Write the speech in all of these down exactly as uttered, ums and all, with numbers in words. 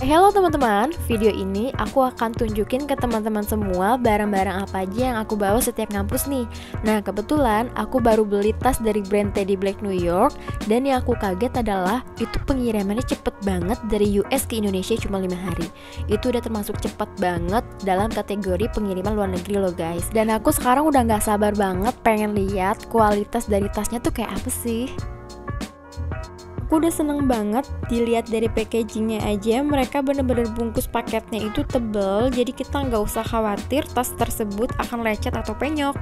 Halo teman-teman, video ini aku akan tunjukin ke teman-teman semua barang-barang apa aja yang aku bawa setiap ngampus nih. Nah kebetulan aku baru beli tas dari brand Teddy Black New York. Dan yang aku kaget adalah itu pengirimannya cepet banget dari U S ke Indonesia cuma lima hari. Itu udah termasuk cepet banget dalam kategori pengiriman luar negeri loh guys. Dan aku sekarang udah gak sabar banget pengen lihat kualitas dari tasnya tuh kayak apa sih. Aku udah seneng banget dilihat dari packagingnya aja, mereka bener-bener bungkus paketnya itu tebel, jadi kita nggak usah khawatir tas tersebut akan lecet atau penyok.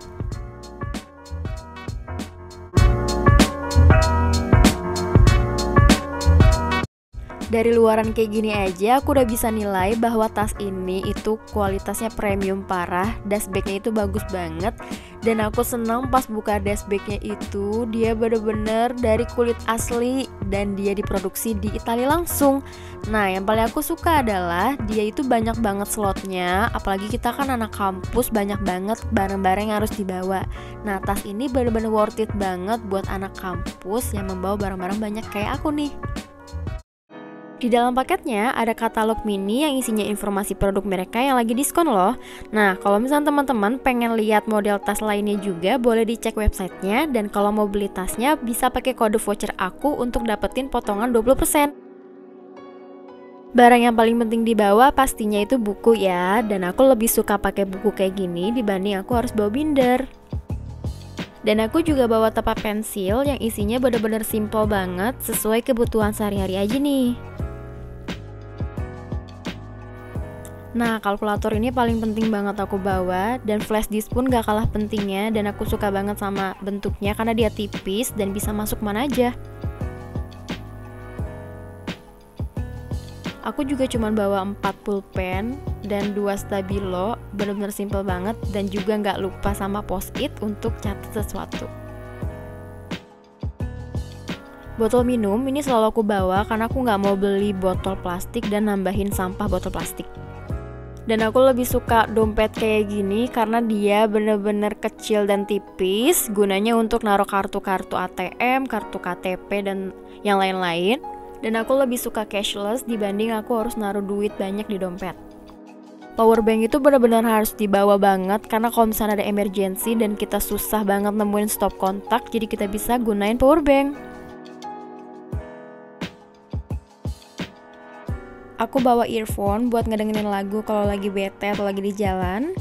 Dari luaran kayak gini aja aku udah bisa nilai bahwa tas ini itu kualitasnya premium parah, dashbagnya itu bagus banget. Dan aku seneng pas buka dashbagnya itu dia bener-bener dari kulit asli dan dia diproduksi di Italia langsung. Nah yang paling aku suka adalah dia itu banyak banget slotnya, apalagi kita kan anak kampus, banyak banget barang-barang yang harus dibawa. Nah tas ini bener-bener worth it banget buat anak kampus yang membawa barang-barang banyak kayak aku nih. Di dalam paketnya ada katalog mini yang isinya informasi produk mereka yang lagi diskon loh. Nah kalau misalnya teman-teman pengen lihat model tas lainnya juga boleh dicek websitenya. Dan kalau mau beli tasnya bisa pakai kode voucher aku untuk dapetin potongan dua puluh persen. Barang yang paling penting dibawa pastinya itu buku ya. Dan aku lebih suka pakai buku kayak gini dibanding aku harus bawa binder. Dan aku juga bawa tempat pensil yang isinya bener-bener simple banget, sesuai kebutuhan sehari-hari aja nih. Nah kalkulator ini paling penting banget aku bawa, dan flash disk pun gak kalah pentingnya. Dan aku suka banget sama bentuknya karena dia tipis dan bisa masuk mana aja. Aku juga cuma bawa empat pulpen dan dua stabilo, bener-bener simple banget. Dan juga gak lupa sama post-it untuk catat sesuatu. Botol minum ini selalu aku bawa karena aku gak mau beli botol plastik dan nambahin sampah botol plastik. Dan aku lebih suka dompet kayak gini karena dia bener-bener kecil dan tipis, gunanya untuk naruh kartu-kartu A T M, kartu K T P dan yang lain-lain. Dan aku lebih suka cashless dibanding aku harus naruh duit banyak di dompet. Power bank itu bener-bener harus dibawa banget karena kalau misalnya ada emergency dan kita susah banget nemuin stop kontak, jadi kita bisa gunain power bank. Aku bawa earphone buat ngedengerin lagu kalau lagi bete atau lagi di jalan.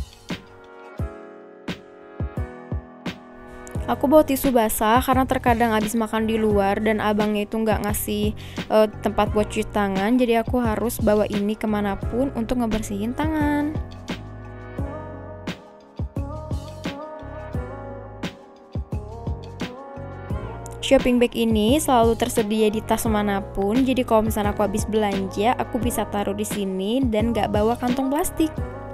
Aku bawa tisu basah karena terkadang abis makan di luar dan abangnya itu nggak ngasih uh, tempat buat cuci tangan. Jadi aku harus bawa ini kemanapun untuk ngebersihin tangan. Shopping bag ini selalu tersedia di tas manapun, jadi kalau misalnya aku habis belanja, aku bisa taruh di sini dan gak bawa kantong plastik.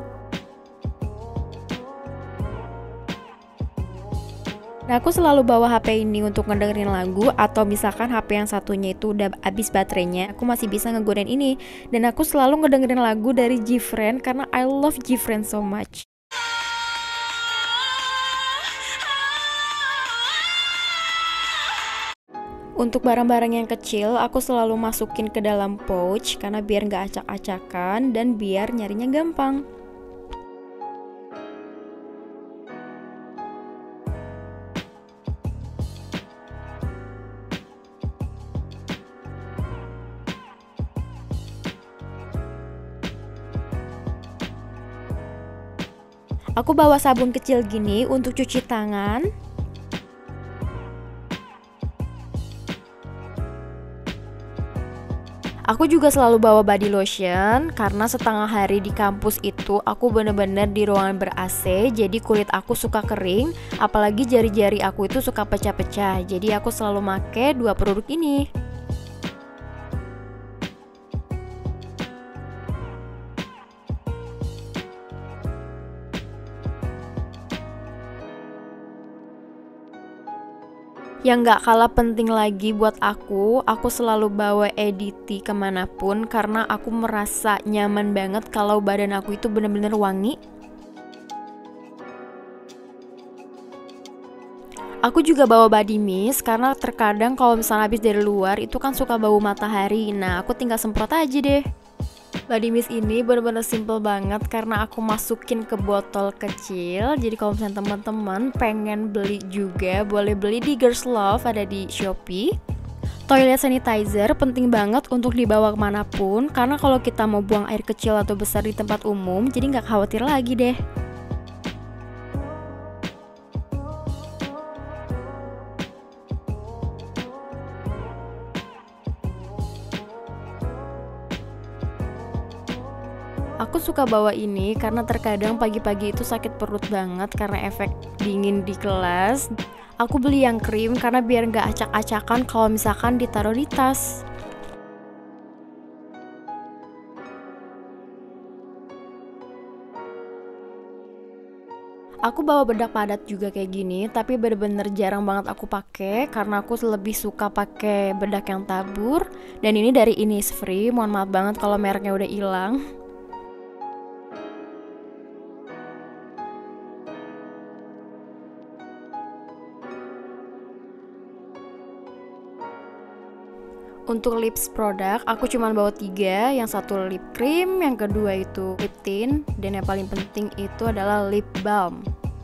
Nah, aku selalu bawa H P ini untuk ngedengerin lagu, atau misalkan H P yang satunya itu udah habis baterainya, aku masih bisa ngegunain ini. Dan aku selalu ngedengerin lagu dari Gfriend karena I love Gfriend so much. Untuk barang-barang yang kecil, aku selalu masukin ke dalam pouch karena biar nggak acak-acakan dan biar nyarinya gampang. Aku bawa sabun kecil gini untuk cuci tangan. Aku juga selalu bawa body lotion karena setengah hari di kampus itu aku bener-bener di ruangan ber-A C, jadi kulit aku suka kering, apalagi jari-jari aku itu suka pecah-pecah. Jadi aku selalu make dua produk ini. Yang gak kalah penting lagi buat aku, aku selalu bawa E D T kemanapun karena aku merasa nyaman banget kalau badan aku itu bener-bener wangi. Aku juga bawa body mist karena terkadang kalau misalnya habis dari luar itu kan suka bau matahari. Nah, aku tinggal semprot aja deh. Body mist ini bener-bener simple banget karena aku masukin ke botol kecil. Jadi kalau misalnya teman-teman pengen beli juga, boleh beli di Girls Love, ada di Shopee. Toilet sanitizer penting banget untuk dibawa kemanapun, karena kalau kita mau buang air kecil atau besar di tempat umum, jadi nggak khawatir lagi deh. Aku suka bawa ini karena terkadang pagi-pagi itu sakit perut banget karena efek dingin di kelas. Aku beli yang krim karena biar nggak acak-acakan kalau misalkan ditaruh di tas. Aku bawa bedak padat juga kayak gini, tapi bener-bener jarang banget aku pakai karena aku lebih suka pakai bedak yang tabur. Dan ini dari Innisfree, mohon maaf banget kalau mereknya udah hilang. Untuk lips produk, aku cuma bawa tiga. Yang satu lip cream, yang kedua itu lip tint, dan yang paling penting itu adalah lip balm.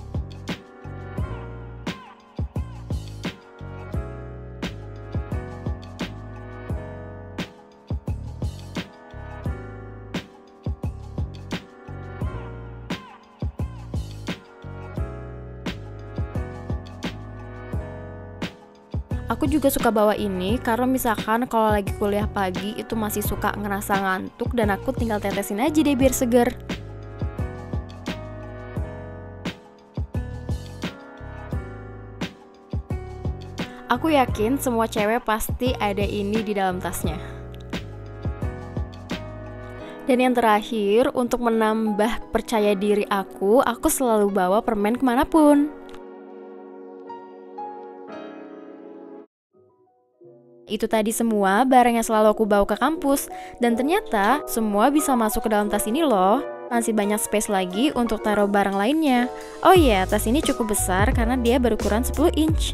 Aku juga suka bawa ini karena misalkan kalau lagi kuliah pagi itu masih suka ngerasa ngantuk dan aku tinggal tetesin aja deh biar seger. Aku yakin semua cewek pasti ada ini di dalam tasnya. Dan yang terakhir, untuk menambah percaya diri aku, aku selalu bawa permen kemanapun. Itu tadi semua barang yang selalu aku bawa ke kampus. Dan ternyata semua bisa masuk ke dalam tas ini loh. Masih banyak space lagi untuk taruh barang lainnya. Oh iya, tas ini cukup besar karena dia berukuran sepuluh inch.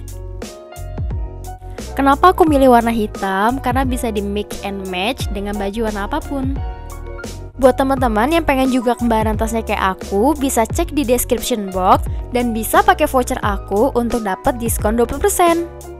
Kenapa aku milih warna hitam? Karena bisa di mix and match dengan baju warna apapun. Buat teman-teman yang pengen juga kembaran tasnya kayak aku, bisa cek di description box dan bisa pakai voucher aku untuk dapat diskon dua puluh persen.